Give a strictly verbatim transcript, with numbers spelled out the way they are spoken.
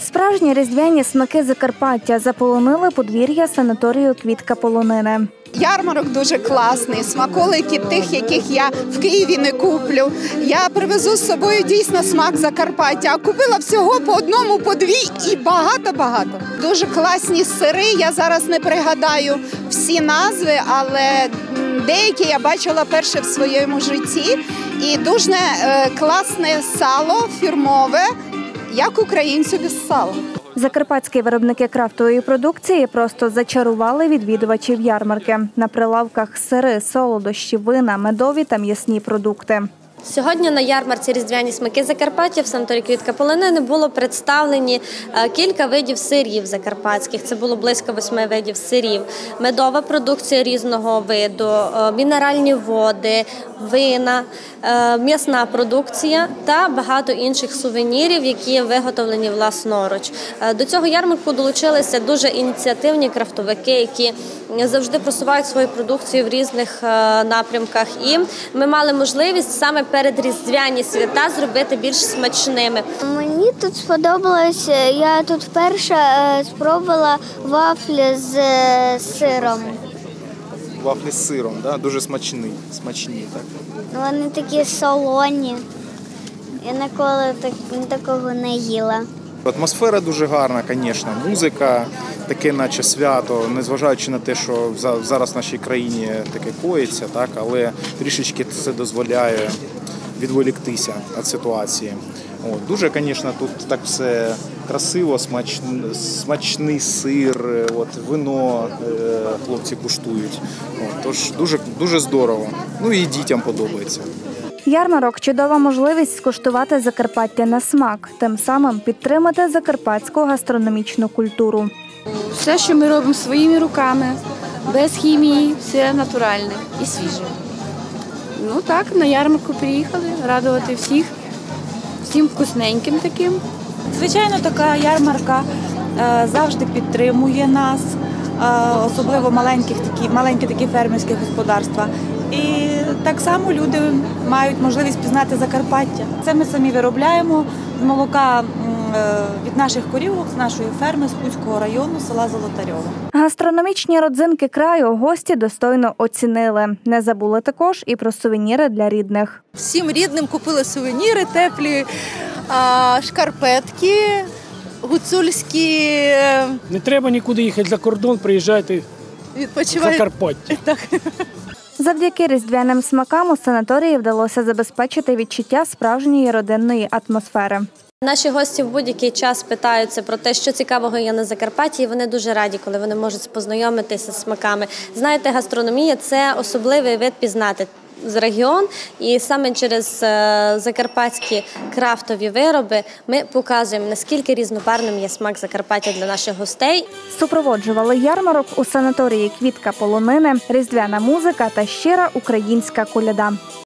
Справжні різдвяні смаки Закарпаття заполонили подвір'я санаторію «Квітка полонини». Ярмарок дуже класний, смаколики тих, яких я в Києві не куплю. Я привезу з собою дійсно смак Закарпаття, а купила всього по одному, по дві і багато-багато. Дуже класні сири, я зараз не пригадаю всі назви, але деякі я бачила перше в своєму житті. І дуже класне сало фірмове, як українцю без сала. Закарпатські виробники крафтової продукції просто зачарували відвідувачів ярмарки. На прилавках сири, солодощі, вина, медові та м'ясні продукти. Сьогодні на ярмарці «Різдвяні смаки Закарпаття» в санаторії «Квітка полонини» було представлені кілька видів сирів закарпатських. Це було близько восьми видів сирів. Медова продукція різного виду, мінеральні води, вина, м'ясна продукція та багато інших сувенірів, які виготовлені власноруч. До цього ярмарку долучилися дуже ініціативні крафтовики, які завжди просувають свою продукцію в різних напрямках. І ми мали можливість саме перед різдвяні свята зробити більш смачними. Мені тут сподобалось, я тут вперше спробувала вафлі з сиром. Вафлі з сиром, да? Дуже смачні, смачні, так? Вони такі солоні. Я ніколи так, такого не їла. Атмосфера дуже гарна, звісно. Музика, таке наче свято, незважаючи на те, що зараз в нашій країні таке коїться, так? Але трішечки це дозволяє відволіктися від ситуації. От. Дуже, звісно, тут так все красиво, смачний, смачний сир, от, вино е, хлопці куштують. От. Тож дуже, дуже здорово. Ну і дітям подобається. Ярмарок – чудова можливість скуштувати Закарпаття на смак, тим самим підтримати закарпатську гастрономічну культуру. Все, що ми робимо своїми руками, без хімії, все натуральне і свіже. Ну так, на ярмарку приїхали, радувати всіх, всім вкусненьким таким. Звичайно, така ярмарка завжди підтримує нас, особливо маленьких такі, маленькі такі фермерські господарства. І так само люди мають можливість пізнати Закарпаття. Це ми самі виробляємо з молока від наших корівок, з нашої ферми, з Хуцького району, села Золотарьове. Гастрономічні родзинки краю гості достойно оцінили. Не забули також і про сувеніри для рідних. Всім рідним купили сувеніри, теплі а, шкарпетки, гуцульські. Не треба нікуди їхати за кордон, приїжджайте в Закарпаття. Так. Завдяки різдвяним смакам у санаторії вдалося забезпечити відчуття справжньої родинної атмосфери. Наші гості в будь-який час питаються про те, що цікавого є на Закарпатті, і вони дуже раді, коли вони можуть познайомитися з смаками. Знаєте, гастрономія – це особливий вид пізнати з регіон, і саме через закарпатські крафтові вироби ми показуємо, наскільки різнобарвним є смак Закарпаття для наших гостей. Супроводжували ярмарок у санаторії «Квітка полонини», різдвяна музика та щира українська коляда.